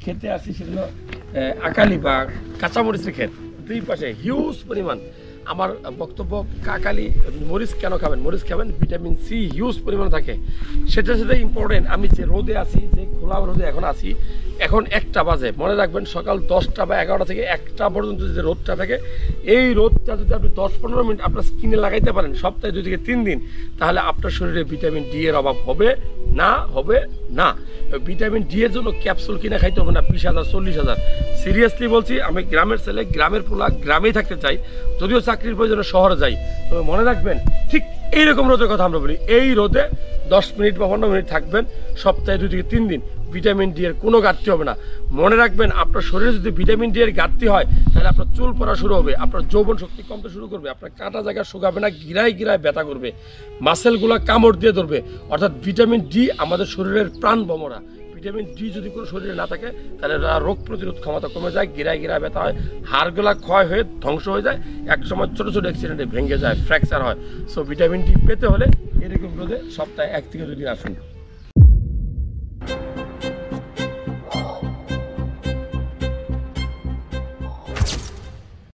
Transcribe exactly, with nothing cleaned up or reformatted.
খেতে আসি সেগুলো আকালি বা কাঁচামরিচের ক্ষেত, দুই পাশে হিউজ পরিমাণ। আমার বক্তব্য, কাকালি মরিচ কেন খাবেন? মরিচ খাবেন, ভিটামিন সি হিউজ পরিমাণে থাকে। সেটার সাথে ইম্পর্টেন্ট, আমি যে রোদে আছি, যে খোলা রোদে এখন আছি, এখন একটা বাজে, মনে রাখবেন সকাল দশটা বা এগারোটা থেকে একটা পর্যন্ত যে রোদটা থাকে, এই রোদটা যদি আপনি দশ পনেরো মিনিট আপনার স্কিনে লাগাইতে পারেন সপ্তাহে দুই থেকে তিন দিন, তাহলে আপনার শরীরে ভিটামিন ডি এর অভাব হবে না, হবে না। ভিটামিন ডি এর জন্য ক্যাপসুল কিনে খাইতে হবে না বিশ হাজার চল্লিশ হাজার। সিরিয়াসলি বলছি, আমি গ্রামের ছেলে, গ্রামের পোলা, গ্রামেই থাকতে চাই, যদিও চাকরির প্রয়োজনে শহরে যাই। তবে মনে রাখবেন, ঠিক এইরকম রোদের কথা আমরা বলি, এই রোদে দশ মিনিট বা পনেরো মিনিট থাকবেন সপ্তাহে দুই থেকে তিন দিন, ভিটামিন ডি এর কোনো ঘাটতি হবে না। মনে রাখবেন, আপনার শরীরে যদি ভিটামিন ডি এর ঘাটতি হয়, তাহলে আপনার চুল পড়া শুরু হবে, আপনার যৌবন শক্তি কমতে শুরু করবে, আপনার কাটা জায়গা শুকাবে না, গিরায় গিরায় ব্যথা করবে, মাসেলগুলো কামড় দিয়ে ধরবে। অর্থাৎ ভিটামিন ডি আমাদের শরীরের প্রাণ ভমরা। ভিটামিন ডি যদি কোনো শরীরে না থাকে, তাহলে রোগ প্রতিরোধ ক্ষমতা কমে যায়, গিরায় গিরায় ব্যথা হয়, হাড়গুলা ক্ষয় হয়ে ধ্বংস হয়ে যায়, এক সময় ছোটো ছোটো অ্যাক্সিডেন্টে ভেঙে যায়, ফ্র্যাকচার হয়। সো ভিটামিন ডি পেতে হলে এরকম রোদে সপ্তাহে এক থেকে দুই দিন আসুন।